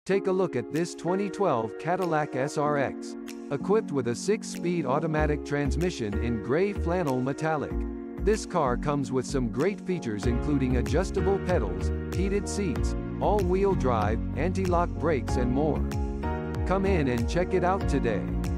Take a look at this 2012 Cadillac SRX. Equipped with a 6-speed automatic transmission in gray flannel metallic. This car comes with some great features including adjustable pedals, heated seats, all-wheel drive, anti-lock brakes and more. Come in and check it out today.